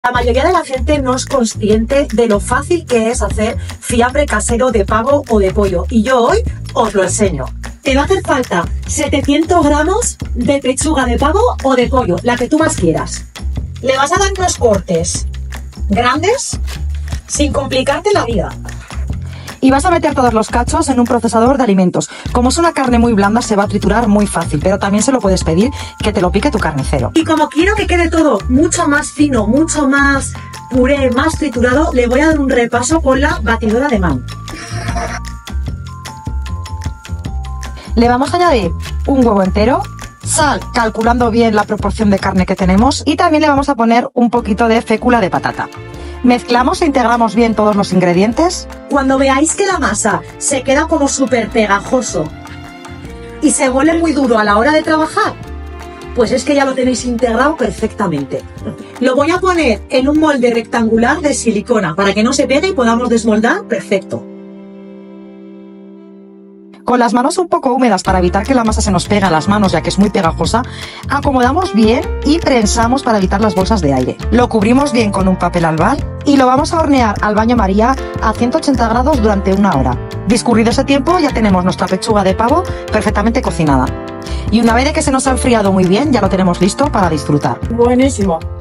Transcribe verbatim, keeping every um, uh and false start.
La mayoría de la gente no es consciente de lo fácil que es hacer fiambre casero de pavo o de pollo, y yo hoy os lo enseño. Te va a hacer falta setecientos gramos de pechuga de pavo o de pollo, la que tú más quieras. Le vas a dar unos cortes grandes sin complicarte la vida. Y vas a meter todos los cachos en un procesador de alimentos. Como es una carne muy blanda, se va a triturar muy fácil, pero también se lo puedes pedir que te lo pique tu carnicero. Y como quiero que quede todo mucho más fino, mucho más puré, más triturado, le voy a dar un repaso con la batidora de mano. Le vamos a añadir un huevo entero, sal, calculando bien la proporción de carne que tenemos, y también le vamos a poner un poquito de fécula de patata. Mezclamos e integramos bien todos los ingredientes. Cuando veáis que la masa se queda como súper pegajoso y se vuelve muy duro a la hora de trabajar, pues es que ya lo tenéis integrado perfectamente. Lo voy a poner en un molde rectangular de silicona para que no se pegue y podamos desmoldar perfecto. Con las manos un poco húmedas para evitar que la masa se nos pegue a las manos, ya que es muy pegajosa, acomodamos bien y prensamos para evitar las bolsas de aire. Lo cubrimos bien con un papel albal y lo vamos a hornear al baño María a ciento ochenta grados durante una hora. Discurrido ese tiempo, ya tenemos nuestra pechuga de pavo perfectamente cocinada. Y una vez que se nos ha enfriado muy bien, ya lo tenemos listo para disfrutar. Buenísimo.